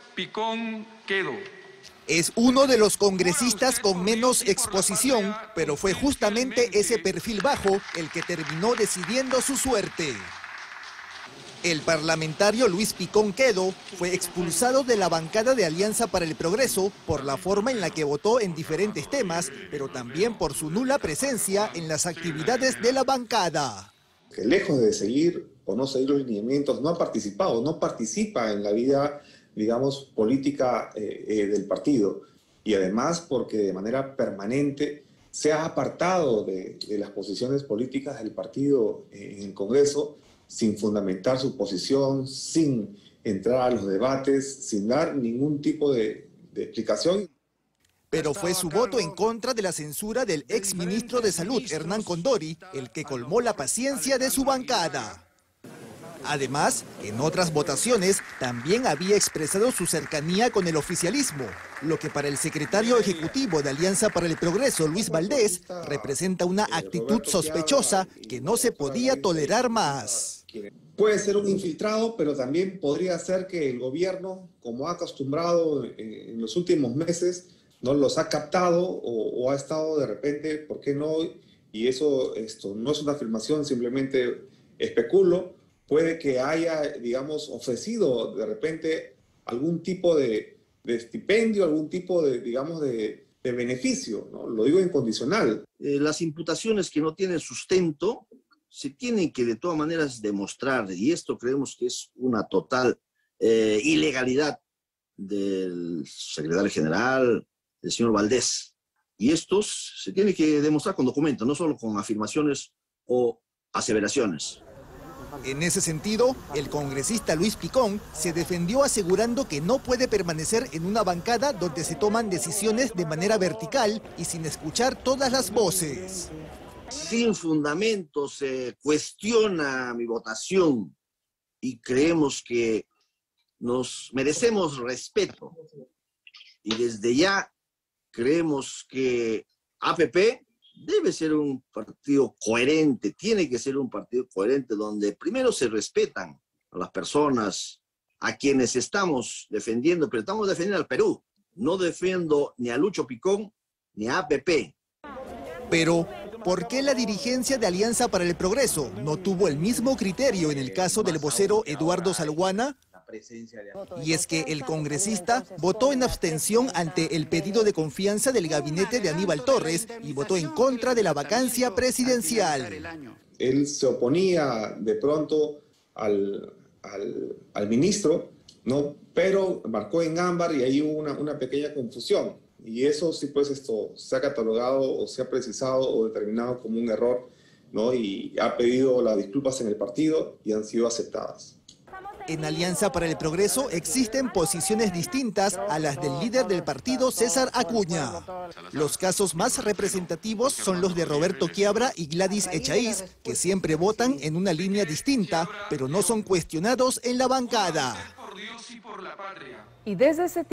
Picón Quedo. Es uno de los congresistas con menos exposición, pero fue justamente ese perfil bajo el que terminó decidiendo su suerte. El parlamentario Luis Picón Quedo fue expulsado de la bancada de Alianza para el Progreso por la forma en la que votó en diferentes temas, pero también por su nula presencia en las actividades de la bancada. Que lejos de seguir o no seguir los lineamientos, no participa en la vida, digamos, política del partido. Y además porque de manera permanente se ha apartado de las posiciones políticas del partido en el Congreso, sin fundamentar su posición, sin entrar a los debates, sin dar ningún tipo de explicación. Pero fue su voto en contra de la censura del exministro de Salud, Hernán Condori, el que colmó la paciencia de su bancada. Además, en otras votaciones también había expresado su cercanía con el oficialismo, lo que para el secretario ejecutivo de Alianza para el Progreso, Luis Valdés, representa una actitud sospechosa que no se podía tolerar más. Puede ser un infiltrado, pero también podría ser que el gobierno, como ha acostumbrado en los últimos meses, no los ha captado o ha estado de repente, ¿por qué no? Y esto no es una afirmación, simplemente especulo. Puede que haya, digamos, ofrecido de repente algún tipo de estipendio, algún tipo de, digamos, de beneficio, ¿no? Lo digo incondicional. Las imputaciones que no tienen sustento se tienen que de todas maneras demostrar, y esto creemos que es una total ilegalidad del secretario general, del señor Valdés. Y estos se tienen que demostrar con documentos, no solo con afirmaciones o aseveraciones. En ese sentido, el congresista Luis Picón se defendió asegurando que no puede permanecer en una bancada donde se toman decisiones de manera vertical y sin escuchar todas las voces. Sin fundamento se cuestiona mi votación y creemos que nos merecemos respeto. Y desde ya creemos que APP debe ser un partido coherente, tiene que ser un partido coherente donde primero se respetan a las personas a quienes estamos defendiendo, pero estamos defendiendo al Perú. No defiendo ni a Lucho Picón ni a APP. Pero, ¿por qué la dirigencia de Alianza para el Progreso no tuvo el mismo criterio en el caso del vocero Eduardo Salguana? Y es que el congresista votó en abstención ante el pedido de confianza del gabinete de Aníbal Torres y votó en contra de la vacancia presidencial. Él se oponía de pronto al ministro, ¿no? Pero marcó en ámbar y ahí hubo una pequeña confusión. Y eso sí, pues esto se ha catalogado o se ha precisado o determinado como un error, ¿no? Y ha pedido las disculpas en el partido y han sido aceptadas. En Alianza para el Progreso existen posiciones distintas a las del líder del partido, César Acuña. Los casos más representativos son los de Roberto Quiabra y Gladys Echaíz, que siempre votan en una línea distinta, pero no son cuestionados en la bancada. Y desde ese